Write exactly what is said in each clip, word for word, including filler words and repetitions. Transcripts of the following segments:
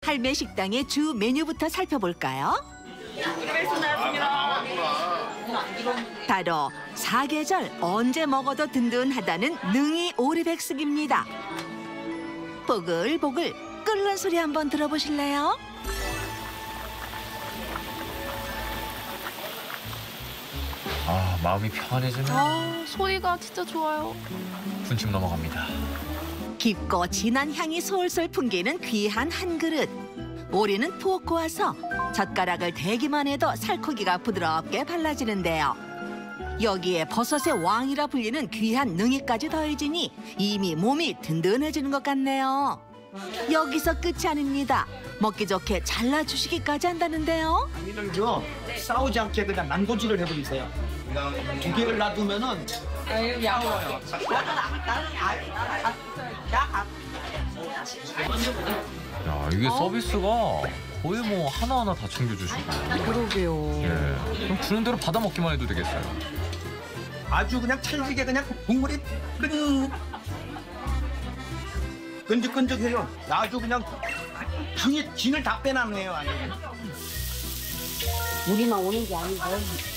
할매 식당의 주 메뉴부터 살펴볼까요? 바로 사계절 언제 먹어도 든든하다는 능이 오리백숙입니다. 보글보글 끓는 소리 한번 들어보실래요? 아, 마음이 편안해지네. 아, 소리가 진짜 좋아요. 군침 넘어갑니다. 깊고 진한 향이 솔솔 풍기는 귀한 한 그릇. 오리는 푹 고와서 젓가락을 대기만 해도 살코기가 부드럽게 발라지는데요. 여기에 버섯의 왕이라 불리는 귀한 능이까지 더해지니 이미 몸이 든든해지는 것 같네요. 여기서 끝이 아닙니다. 먹기 좋게 잘라주시기까지 한다는데요. 이는요 싸우지 않게 그냥 난도질을 해버리세요. 두 개를 놔두면은 싸워요. 야, 이게 서비스가 거의 뭐 하나하나 다 챙겨주시고. 그러게요. 예. 그럼 주는 대로 받아 먹기만 해도 되겠어요. 아주 그냥 찰지게 그냥 국물이 끈 끈적끈적해요. 아주 그냥 진이 진을 다 빼놨네요. 아주. 우리만 오는 게 아니고.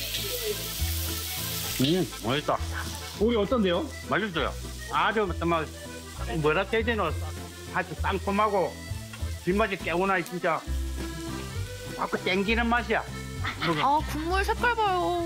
음, 맛있다. 오리 어떤데요? 맛있어요. 아주 정말 뭐라 해야 되노? 아주 상콤하고 뒷맛이 개운하니 진짜 자꾸 땡기는 맛이야. 아, 국물 색깔 봐요.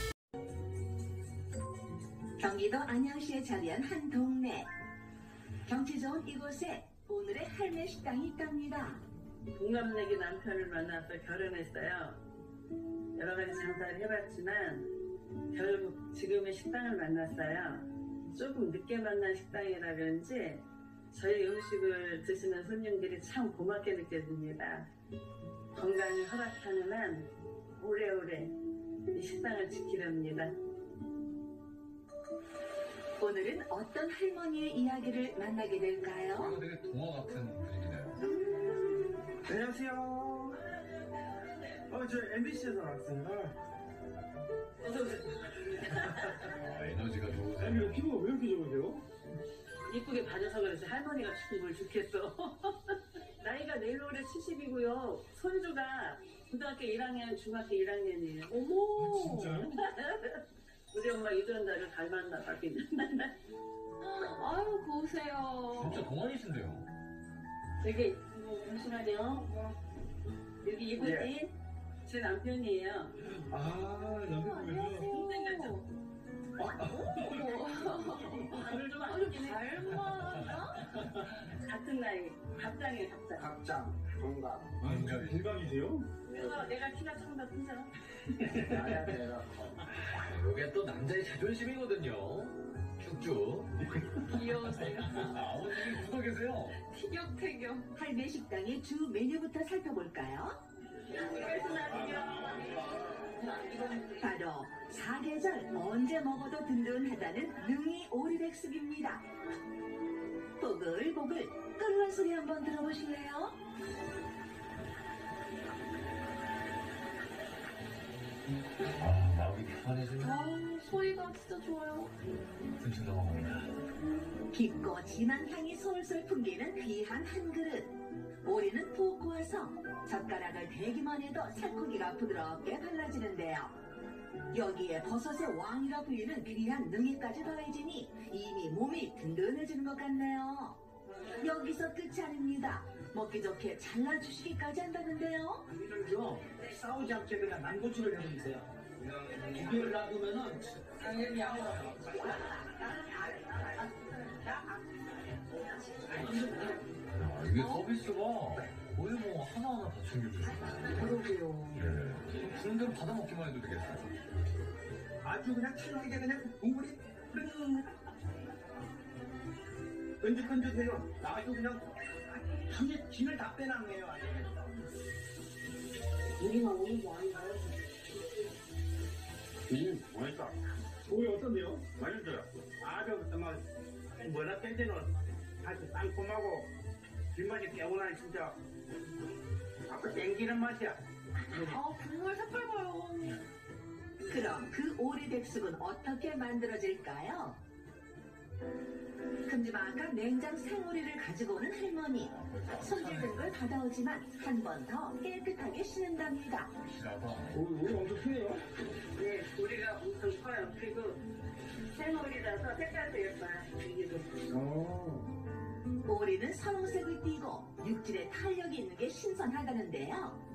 경기도 안양시에 자리한 한 동네. 경치 좋은 이곳에 오늘의 할매 식당이 있답니다. 동갑내기 남편을 만나서 결혼했어요. 여러 가지 장사를 해봤지만 결국 지금의 식당을 만났어요. 조금 늦게 만난 식당이라 그런지 저희 음식을 드시는 손님들이 참 고맙게 느껴집니다. 건강이 허락하는 한 오래오래 이 식당을 지키렵니다. 오늘은 어떤 할머니의 이야기를 만나게 될까요? 되게 동화 같은 분위기네요. 안녕하세요. 어, 저 엠비씨에서 왔습니다. 아, 에너지가 좋으세요. 아니, 피부가 왜 이렇게 좋으세요? 이쁘게 봐줘서 그렇지 할머니가 주는 걸 좋겠어. 나이가 내일 모레 칠십이고요. 손주가 고등학교 일 학년, 중학교 일 학년이에요. 어머. 아, 진짜요? 우리 엄마 유전자를 닮았나 봐긴. 아유, 고우세요. 진짜 동안이신데요. 여기 뭐 잠시만요. 여기 이분이 예. 제 남편이에요. 아, 남편분이요? 생겼죠? 다들 좀 아쉽긴 해. 닮았나? 같은 나이. 갑장이에요, 갑장. 각장, 동갑. 아, 진짜 동갑이세요? 그래서 내가 키가 좀 더 크죠? 나야 내가 이게 또 남자의 자존심이거든요. 쭉쭉. 귀여우세요. 아버님이 묻어 계세요. 티격태격. 할매 식당의 주 메뉴부터 살펴볼까요? 바로 사계절 언제 먹어도 든든하다는 능이 오리백숙입니다. 보글보글 끓는 소리 한번 들어보실래요? 아, 마음이 편안해지네. 아, 소리가 진짜 좋아요. 군침 넘어갑니다. 깊고 진한 향이 솔솔 풍기는 귀한 한 그릇. 오리는 푹 고와서 젓가락을 대기만 해도 살코기가 부드럽게 발라지는데요. 여기에 버섯의 왕이라 불리는 귀한 능이까지 더해지니 이미 몸이 든든해지는 것 같네요. 여기서 끝이 아닙니다. 먹기 좋게 잘라주시기까지 한다는데요. 이는요 싸우지 않게 그냥 난도질을 해버리세요. 두 개를 놔두면은 싸워요. 야, 이게 서비스가 거의 뭐 하나하나 다 챙겨주시고. 그러게요. 예. 그럼 주는 대로 받아 먹기만 해도 되겠어요. 아주 그냥 찰지게 그냥 국물이 끈 끈적끈적해요. 아주 그냥 진이 진을 다 빼놨네요. 아주. 우리만 오는 게 아니고. 음, 맛있다. 오리 어떤데요? 맛있어요. 아주 정말 뭐라 해야 되노? 아주 상콤하고 뒷맛이 개운하니 진짜 자꾸 땡기는 맛이야. 아, 국물 색깔 봐요. 그럼 그 오리백숙은 어떻게 만들어질까요? 큼지막한 냉장 생오리를 가지고 오는 할머니. 손질된 걸 받아오지만 한 번 더 깨끗하게 씻는답니다. 오, 오리 엄청 크네요. 네, 우리가 엄청 커요. 그리고 생오리라서 색깔도 예뻐요. 이게 어. 오리는 선홍색을 띠고 육질에 탄력이 있는 게 신선하다는데요.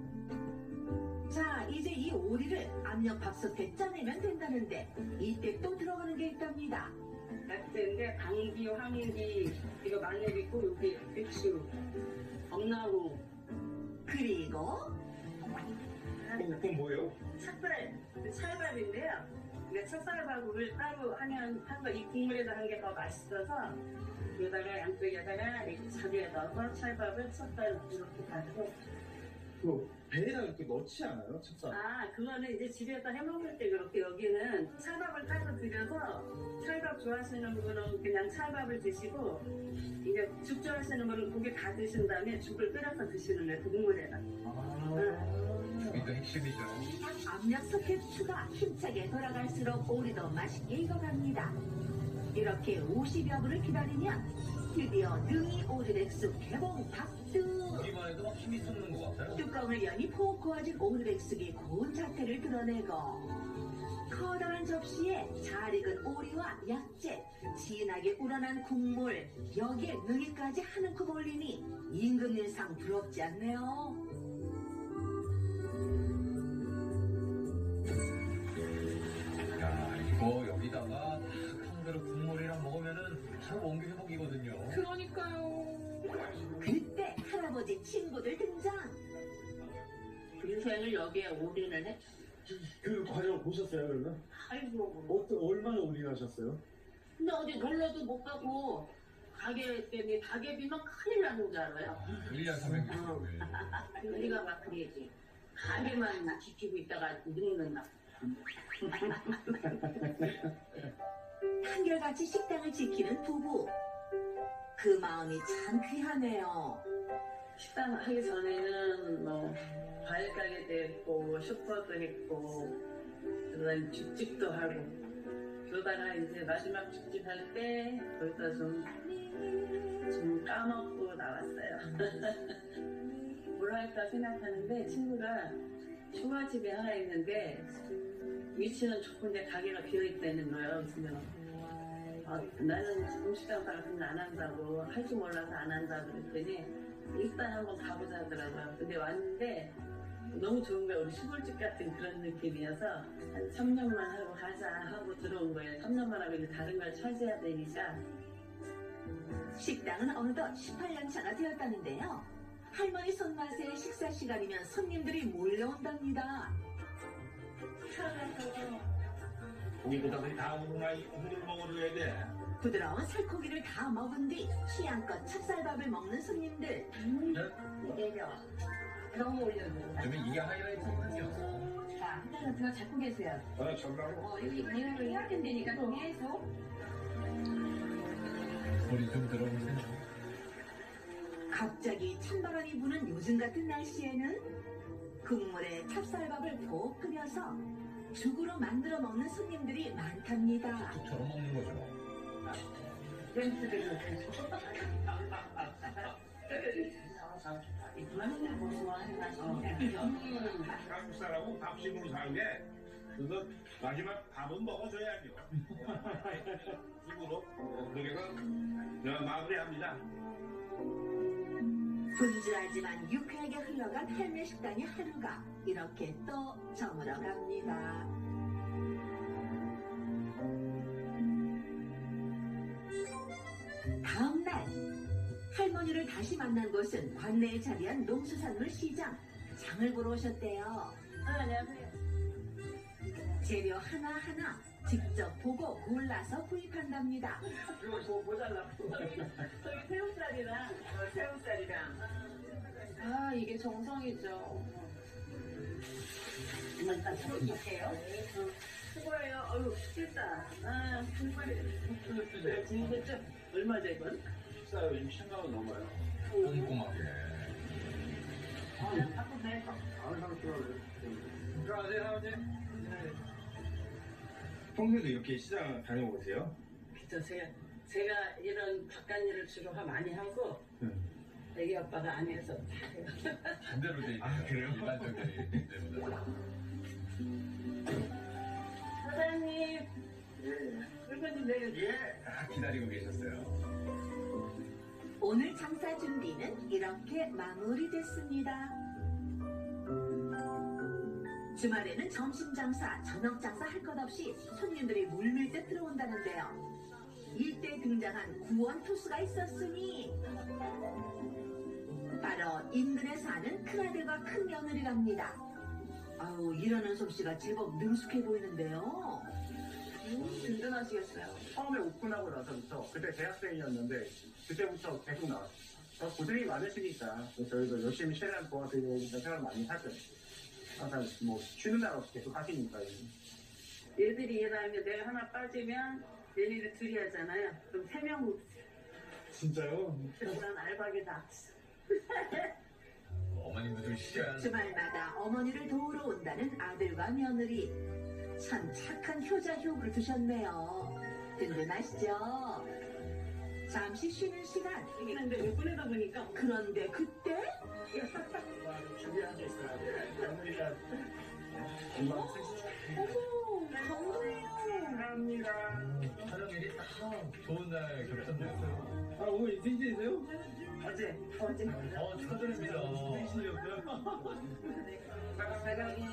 자, 이제 이 오리를 압력밥솥에 짜내면 된다는데 이때 또 들어가는 게 있답니다. 낙지인데 방귀, 황인기, 이거 마늘 있고 여기 배추, 엄나무, 그리고 그건 뭐예요? 찹쌀, 찰밥인데요. 근데 찹쌀밥을 따로 하면 한거 이 국물에다 한 게 더 맛있어서 여기다가 양쪽에다가 이렇게 자리에 넣어서 찰밥을 찹쌀 이렇게 가지고 그 배에다 이렇게 넣지 않아요? 찹쌀. 아 그거는 이제 집에서 해먹을 때 그렇게 여기는 찰밥을 따로 드려서 찰밥 좋아하시는 분은 그냥 찰밥을 드시고 이제 죽 좋아하시는 분은 고기 다 드신 다음에 죽을 끓여서 드시는 거예요. 그 국물에다. 이게 핵심이죠. 압력 소켓 추가 힘차게 돌아갈수록 오리도 맛있게 익어갑니다. 이렇게 오십여 분을 기다리면 드디어 능이 오리백숙 개봉 박두. 보기만 해도 막 힘이 솟는 것 같아요. 뚜껑을 여니 포 고아진 오리백숙이 고운 자태를 드러내고 커다란 접시에 잘 익은 오리와 약재, 진하게 우러난 국물, 여기에 능이까지 한 움큼 올리니 임금님상 부럽지 않네요. 야, 이거 여기다가 한 그릇 국물이랑 먹으면은 바로 원기 회복이거든요. 그러니까요. 그때 할아버지 친구들 등장. 인생을 여기에 올인을 했죠. 그 과정을 보셨어요, 그러면? 아이고. 어떤, 얼마나 올인하셨어요? 근데 어디 놀러도 못 가고 가게 때문에 가게비만 큰일 나는 줄 알아요. 일 년 삼백육십 일. 우리가 막 그래야지. 가게만 지키고 있다가 늙는다. 한결같이 식당을 지키는 부부. 그 마음이 참 귀하네요. 식당 하기 전에는 뭐 과일 가게도 했고 슈퍼도 했고 그다음에 죽집도 하고 그러다가 이제 마지막 죽집 할 때 거기서 좀, 좀 까먹고 나왔어요. 뭘 할까 생각하는데 친구가 초가집에 하나 있는데 위치는 좋은데 가게가 비어있다는 거예요. 그래서 아, 나는 음식점 같은 안 한다고 할 줄 몰라서 안 한다고 그랬더니 일단 한번 가보자 하더라고요. 근데 왔는데 너무 좋은 거예요. 우리 시골집 같은 그런 느낌이어서 한 삼 년만 하고 가자 하고 들어온 거예요. 삼 년만 하고 이제 다른 걸 찾아야 되니까. 식당은 어느덧 십팔 년 차가 되었다는데요. 할머니 손맛에 식사 시간이면 손님들이 몰려온답니다. 고기보다는 다음날 국물을 먹어줘야 돼. 부드러운 살코기를 다 먹은 뒤 취향껏 찹쌀밥을 먹는 손님들. 이게요. 너무 올려줘요. 그러면 이게 하이라이트거든요. 자, 한 잔 같은 거 잡고 계세요. 아, 정말로? 어, 여기 내용을 해야 된다니까 또 해서. 소리 좀 들어보세요. 갑자기 찬바람이 부는 요즘 같은 날씨에는 국물에 찹쌀밥을 푹 끓여서 죽으로 만들어 먹는 손님들이 많답니다. 죽처럼 먹는 거죠. 한국 사람은 밥심으로 사는 게 그거 마지막 밥은 먹어줘야죠. 입으로 그래서 마무리합니다. 분주하지만 유쾌하게 흘러간 할매 식당의 하루가 이렇게 또 저물어 갑니다. 다음 날 할머니를 다시 만난 곳은 관내에 자리한 농수산물 시장. 장을 보러 오셨대요. 아, 안녕하세요. 재료 하나하나 직접 보고 골라서 구입한답니다. 이거 뭐 모자라. 저기, 저기 새우살이랑, 어, 새우살이랑. 아, 이게 정성이죠. 일단 들어올게요. 수고해요. 어휴, 쉽겠다. 아, 정말. 재밌겠죠? 얼마죠, 이건? 식사요, 지금 십만 원 넘어요. 꼼꼼하게. 아, 그냥 바꾸네. 들어가세요, 아버지. 평소에도 이렇게 시장 다녀오세요? 괜찮으세요? 제가 이런 바깥일을 주로 많이 하고 애기 아빠가 안 해서 다 해요. 반대로 돼 있네요. 아, 그래요? 일반적인 때보다. 사장님, 물건 좀 내려줘. 예. 아, 기다리고 계셨어요. 오늘 장사 준비는 이렇게 마무리됐습니다. 주말에는 점심 장사, 저녁 장사 할 것 없이 손님들이 물밀듯 들어온다는데요. 이때 등장한 구원 투수가 있었으니 바로 인근에 사는 큰아들과 큰며느리랍니다. 아우, 일하는 솜씨가 제법 능숙해 보이는데요. 음, 든든하시겠어요. 처음에 오픈하고 나서부터 그때 대학생이었는데 그때부터 계속 나왔어요. 더 고생이 많으시니까 저희도 열심히 최대한 도와드리고 생각을 많이 하죠. 항상 뭐 쉬는 날 없이 계속 하시니까. 얘들이 일하면 내가 하나 빠지면 얘네들 둘이 하잖아요. 그럼 세 명 진짜요? 그래서 난 알바기다. 어머님도 좀 쉬어야 주말마다 어머니를 도우러 온다는 아들과 며느리. 참 착한 효자 효부를 두셨네요. 든든하시죠? 잠시 쉬는 시간. 근데 왜 꺼내다 보니까 그런데 그때 준비한 게 있어야 돼. 며느리가 금방 어머, 감동해요. 감사합니다. 촬영일이 딱 좋은 날 겹쳤네요. 아, 오늘 인생이세요? 어제 어제 어, 축하드립니다. 사장님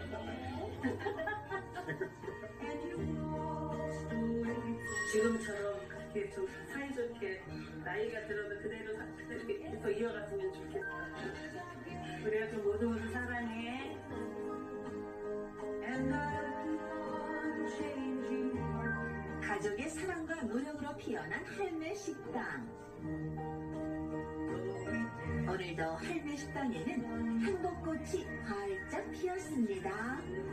지금처럼 그렇게 좀 사이좋게 나이가 들어도 그대로 사- 그렇게 계속 이어갔으면 좋겠다. 그래야 좀 모두 모두 사랑해. 가족의 사랑과 노력으로 피어난 할매 식당. 오늘도 할매 식당에는 행복꽃이 활짝 피었습니다.